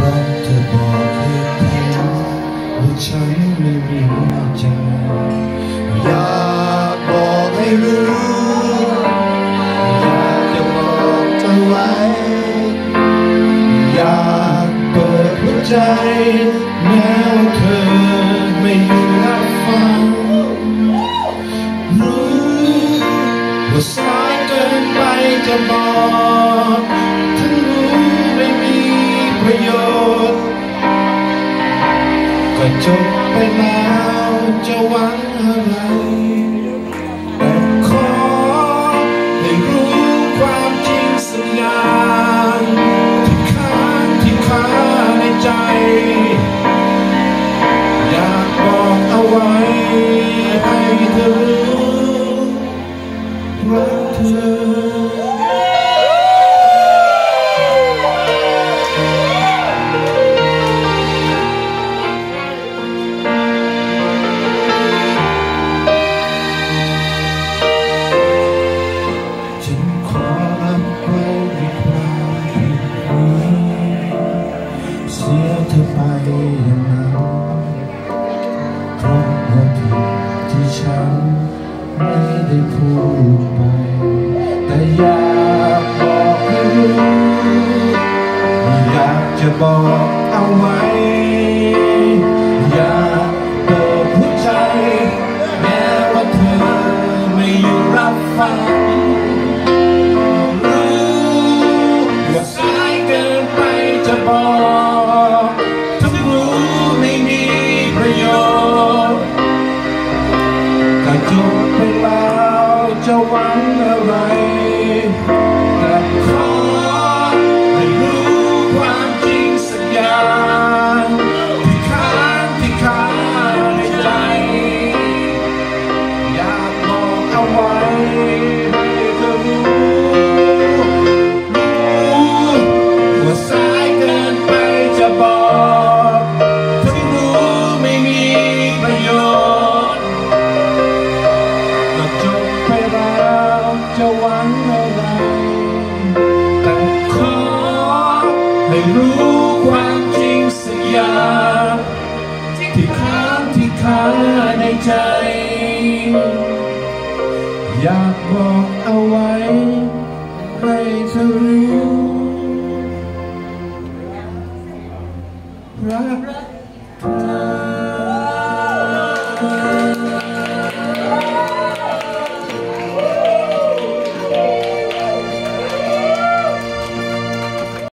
รักเธอบอกเหตุผลว่าฉันไม่มีใจอยากบอกให้รู้อยากจะบอกเธอไว้อยากเปิดหัวใจแม้ว่าเธอไม่อยู่รับฟังรู้ว่าสายเกินไปจะบอกทั้งรู้ไม่มีประโยชน์ก็จบไปแล้วจะหวังอะไรแต่ขอให้รู้ความจริงสักอย่างที่ค้างในใจอยากบอกเอาไว้ให้เธอรู้รักเธอเสียเธอไปอย่างนั้นเพราะว่าผิดที่ฉันไม่ได้พูดไปแต่อยากบอกให้รู้อยากจะบอกเอาไว้อยากเปิดหัวใจแม้ว่าเธอไม่อยู่รับฟังจะบอกทั้งรู้ไม่มีประโยชน์ก็จบไปแล้วจะหวังอะไรแต่ขอให้รู้ความจริงสักอย่างที่ค้างในใจอยากบอกเอาไว้ให้เธอรู้จะบอกทั้งรู้ไม่มีประโยชน์ก็จบไปแล้วจะหวังอะไรแต่ขอให้รู้ความจริงสักอย่างที่ค้างในใจอยากบอกเอาไว้ให้เธอรู้รัก